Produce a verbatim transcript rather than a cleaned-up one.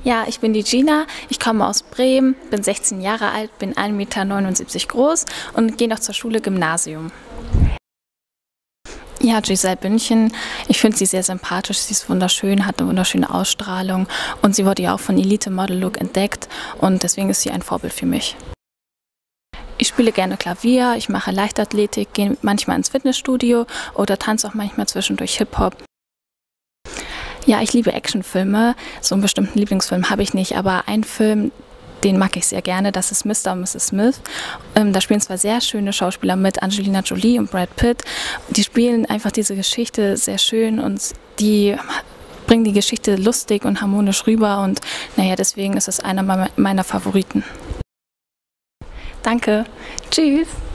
Ja, ich bin die Gina, ich komme aus Bremen, bin sechzehn Jahre alt, bin ein Meter neunundsiebzig groß und gehe noch zur Schule Gymnasium. Ja, Giselle Bündchen, ich finde sie sehr sympathisch, sie ist wunderschön, hat eine wunderschöne Ausstrahlung und sie wurde ja auch von Elite Model Look entdeckt und deswegen ist sie ein Vorbild für mich. Ich spiele gerne Klavier, ich mache Leichtathletik, gehe manchmal ins Fitnessstudio oder tanze auch manchmal zwischendurch Hip-Hop. Ja, ich liebe Actionfilme. So einen bestimmten Lieblingsfilm habe ich nicht, aber einen Film, den mag ich sehr gerne, das ist Mister und Misses Smith. Ähm, da spielen zwar sehr schöne Schauspieler mit, Angelina Jolie und Brad Pitt. Die spielen einfach diese Geschichte sehr schön und die bringen die Geschichte lustig und harmonisch rüber und naja, deswegen ist es einer meiner Favoriten. Danke. Tschüss.